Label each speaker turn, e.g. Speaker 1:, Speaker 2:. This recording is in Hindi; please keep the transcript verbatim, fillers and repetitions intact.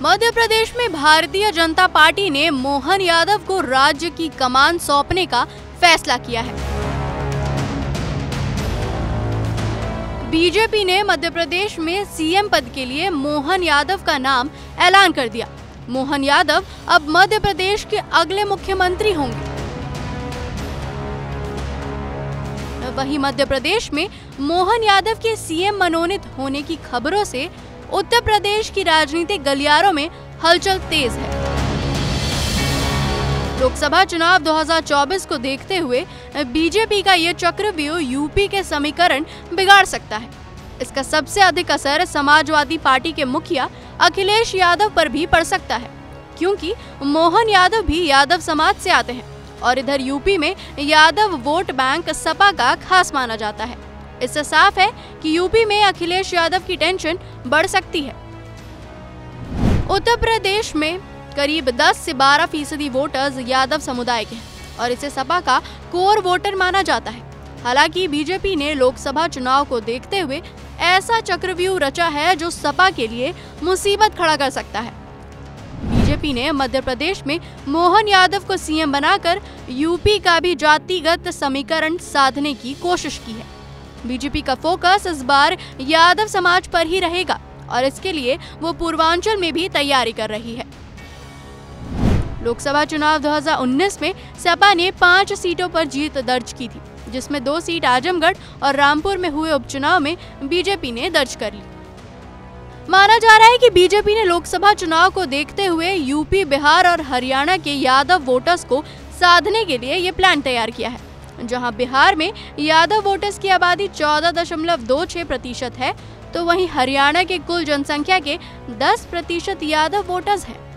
Speaker 1: मध्य प्रदेश में भारतीय जनता पार्टी ने मोहन यादव को राज्य की कमान सौंपने का फैसला किया है। बीजेपी ने मध्य प्रदेश में सीएम पद के लिए मोहन यादव का नाम ऐलान कर दिया। मोहन यादव अब मध्य प्रदेश के अगले मुख्यमंत्री होंगे। वहीं मध्य प्रदेश में मोहन यादव के सीएम मनोनीत होने की खबरों से उत्तर प्रदेश की राजनीतिक गलियारों में हलचल तेज है। लोकसभा चुनाव दो हज़ार चौबीस को देखते हुए बीजेपी का ये चक्रव्यूह यूपी के समीकरण बिगाड़ सकता है। इसका सबसे अधिक असर समाजवादी पार्टी के मुखिया अखिलेश यादव पर भी पड़ सकता है, क्योंकि मोहन यादव भी यादव समाज से आते हैं और इधर यूपी में यादव वोट बैंक सपा का खास माना जाता है। इससे साफ है कि यूपी में अखिलेश यादव की टेंशन बढ़ सकती है। उत्तर प्रदेश में करीब दस से बारह फीसदी वोटर्स यादव समुदाय के हैं और इसे सपा का कोर वोटर माना जाता है। हालांकि बीजेपी ने लोकसभा चुनाव को देखते हुए ऐसा चक्रव्यूह रचा है जो सपा के लिए मुसीबत खड़ा कर सकता है। बीजेपी ने मध्य प्रदेश में मोहन यादव को सीएम बनाकर यूपी का भी जातिगत समीकरण साधने की कोशिश की है। बीजेपी का फोकस इस बार यादव समाज पर ही रहेगा और इसके लिए वो पूर्वांचल में भी तैयारी कर रही है। लोकसभा चुनाव दो हज़ार उन्नीस में सपा ने पांच सीटों पर जीत दर्ज की थी, जिसमें दो सीट आजमगढ़ और रामपुर में हुए उपचुनाव में बीजेपी ने दर्ज कर ली। माना जा रहा है कि बीजेपी ने लोकसभा चुनाव को देखते हुए यूपी, बिहार और हरियाणा के यादव वोटर्स को साधने के लिए ये प्लान तैयार किया है। जहां बिहार में यादव वोटर्स की आबादी चौदह दशमलव दो छह प्रतिशत है, तो वहीं हरियाणा के कुल जनसंख्या के दस प्रतिशत यादव वोटर्स हैं।